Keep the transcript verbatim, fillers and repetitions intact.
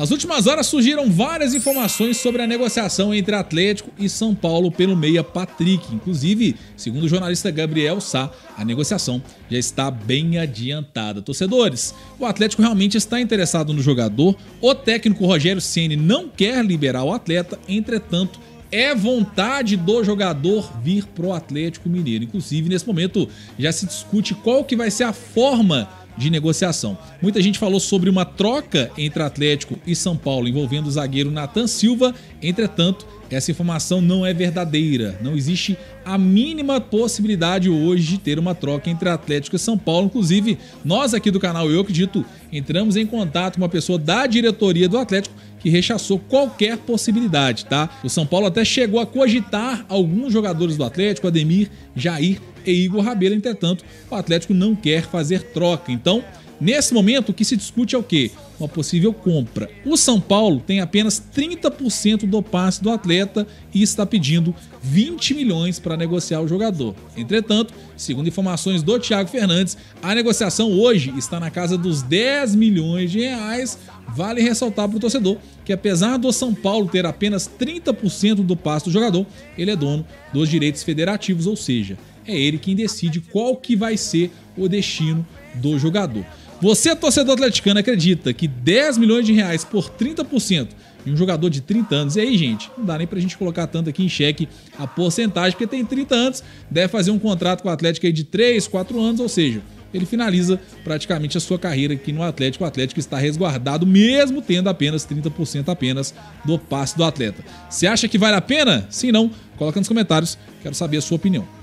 Nas últimas horas surgiram várias informações sobre a negociação entre Atlético e São Paulo pelo meia Patrick. Inclusive, segundo o jornalista Gabriel Sá, a negociação já está bem adiantada. Torcedores, o Atlético realmente está interessado no jogador. O técnico Rogério Ceni não quer liberar o atleta, entretanto, é vontade do jogador vir pro Atlético Mineiro. Inclusive, nesse momento, já se discute qual que vai ser a forma de negociação. Muita gente falou sobre uma troca entre Atlético e São Paulo envolvendo o zagueiro Nathan Silva. Entretanto, essa informação não é verdadeira. Não existe a mínima possibilidade hoje de ter uma troca entre Atlético e São Paulo. Inclusive, nós aqui do canal Eu Acredito entramos em contato com uma pessoa da diretoria do Atlético que rechaçou qualquer possibilidade, tá? O São Paulo até chegou a cogitar alguns jogadores do Atlético, Ademir, Jair e Igor Rabelo. Entretanto, o Atlético não quer fazer troca. Então, nesse momento, o que se discute é o quê? Uma possível compra. O São Paulo tem apenas trinta por cento do passe do atleta e está pedindo vinte milhões para negociar o jogador. Entretanto, segundo informações do Thiago Fernandes, a negociação hoje está na casa dos dez milhões de reais. Vale ressaltar para o torcedor que, apesar do São Paulo ter apenas trinta por cento do passe do jogador, ele é dono dos direitos federativos, ou seja, é ele quem decide qual que vai ser o destino do jogador. Você, torcedor atleticano, acredita que dez milhões de reais por trinta por cento de um jogador de trinta anos, e aí, gente, não dá nem pra gente colocar tanto aqui em xeque a porcentagem, porque tem trinta anos, deve fazer um contrato com o Atlético aí de três, quatro anos, ou seja, ele finaliza praticamente a sua carreira aqui no Atlético. O Atlético está resguardado, mesmo tendo apenas trinta por cento apenas do passe do atleta. Você acha que vale a pena? Se não, coloca nos comentários, quero saber a sua opinião.